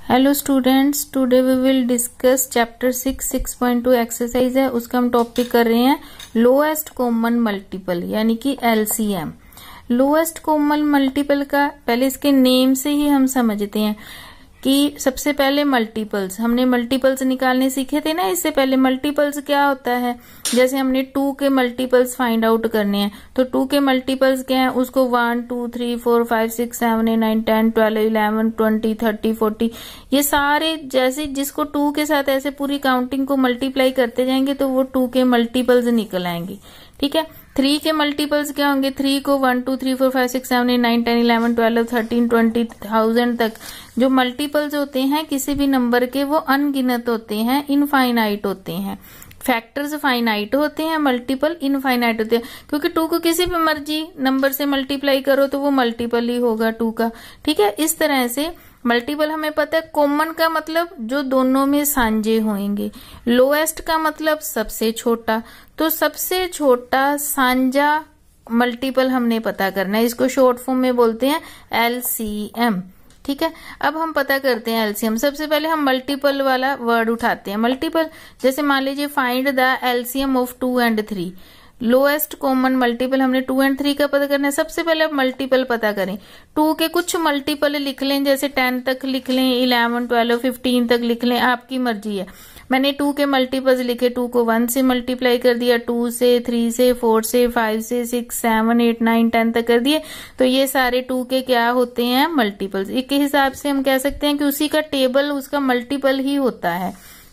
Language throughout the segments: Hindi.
Hello students, today we will discuss chapter 6.2 exercise है। उसका हम टॉपिक कर रहे हैं लोएस्ट कॉमन मल्टीपल यानी कि एलसीएम। लोएस्ट कॉमन मल्टीपल का पहले इसके नेम से ही हम समझते हैं कि सबसे पहले मल्टीपल्स, हमने मल्टीपल्स निकालने सीखे थे ना इससे पहले। मल्टीपल्स क्या होता है, जैसे हमने 2 के मल्टीपल्स फाइंड आउट करने हैं तो 2 के मल्टीपल्स क्या है, उसको 1 2 3 4 5 6 7 8 9 10 12 11 20 30 40 ये सारे जैसे जिसको 2 के साथ ऐसे पूरी काउंटिंग को मल्टीप्लाई करते जाएंगे तो वो 2 के मल्टीपल्स निकल आएंगे। ठीक है, 3 के मल्टीपल्स क्या होंगे, 3 को 1 2 3 4 5 6 7 8 9 10 11 12 13 20 1000 तक जो मल्टीपल्स होते हैं किसी भी नंबर के वो अनगिनत होते हैं, इनफाइनाइट होते हैं। फैक्टर्स फाइनाइट होते हैं, मल्टीपल इनफाइनाइट होते हैं, क्योंकि 2 को किसी भी मर्जी नंबर से मल्टीप्लाई करो तो वो मल्टीपल ही होगा 2 का। ठीक है, इस तरह से मल्टीपल हमें पता है। कॉमन का मतलब जो दोनों में सांझे होंगे, लोएस्ट का मतलब सबसे छोटा, तो सबसे छोटा सांझा मल्टीपल हमने पता करना है, इसको शॉर्ट फॉर्म में बोलते हैं एलसीएम। ठीक है, अब हम पता करते हैं एलसीएम। सबसे पहले हम मल्टीपल वाला वर्ड उठाते हैं। मल्टीपल जैसे मान लीजिए find the LCM of 2 and 3, lowest common multiple हमने 2 and 3 का पता करना है। सबसे पहले आप मल्टीपल पता करें, 2 के कुछ मल्टीपल लिख लें, जैसे 10 तक लिख लें, 11 12 15 तक लिख लें, आपकी मर्जी है। मैंने 2 के मल्टीपल्स लिखे, 2 को 1 से मल्टीप्लाई कर दिया, 2 से 3 से 4 से 5 से 6 7 8 9 10 तक कर दिए, तो ये सारे 2 के क्या होते हैं, मल्टीपल्स। एक हिसाब से हम कह सकते हैं कि उसी का टेबल उसका मल्टीपल ही होता है,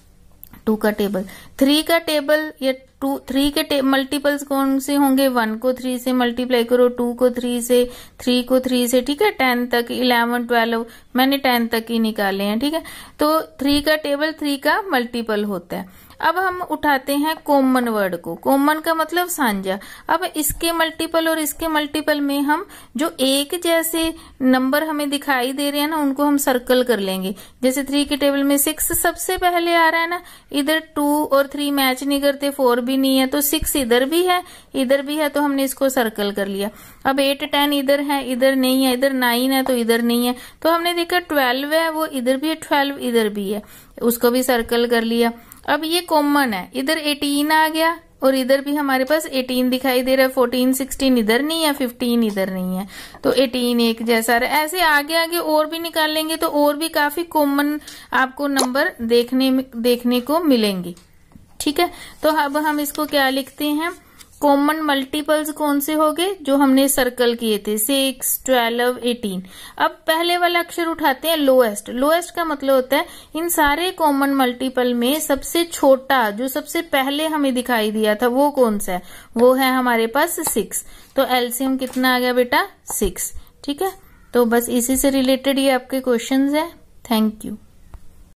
2 का टेबल। 3 का टेबल या 3 के मल्टीपल्स कौन से होंगे, 1 को 3 से मल्टीप्लाई करो, 2 को 3 से, 3 को 3 से, ठीक है, 10 तक, 11 12 मैंने 10 तक ही निकाले हैं। ठीक है, तो 3 का टेबल 3 का मल्टीपल होता है। अब हम उठाते हैं कॉमन वर्ड को। कॉमन का मतलब सांझा। अब इसके मल्टीपल और इसके मल्टीपल में हम जो एक जैसे नंबर हमें दिखाई दे रहे हैं ना उनको हम सर्कल कर लेंगे। जैसे 3 के टेबल में 6 सबसे पहले आ रहा है ना, इधर 2 और 3 मैच नहीं करते, 4 भी नहीं है, तो 6 इधर भी है इधर भी है, तो हमने इसको सर्कल कर लिया। अब 8 10 इधर है इधर नहीं है, इधर 9 है तो इधर नहीं है, तो हमने देखा 12 है वो इधर भी है, 12 इधर भी है, उसको भी सर्कल कर लिया। अब ये कॉमन है, इधर 18 आ गया और इधर भी हमारे पास 18 दिखाई दे रहा है, 14 16 इधर नहीं है, 15 इधर नहीं है, तो 18 एक जैसा रहा। ऐसे आगे आगे और भी निकाल लेंगे तो और भी काफी कॉमन आपको नंबर देखने को मिलेंगे। ठीक है, तो अब हम इसको क्या लिखते हैं, कॉमन मल्टीपल्स कौन से हो गए जो हमने सर्कल किए थे, 6 12 18। अब पहले वाला अक्षर उठाते हैं लोएस्ट। लोएस्ट का मतलब होता है इन सारे कॉमन मल्टीपल में सबसे छोटा जो सबसे पहले हमें दिखाई दिया था वो कौन सा है, वो है हमारे पास 6। तो एलसीएम कितना आ गया बेटा, 6। ठीक है, तो बस इसी से रिलेटेड ये आपके क्वेश्चंस है। Thank you.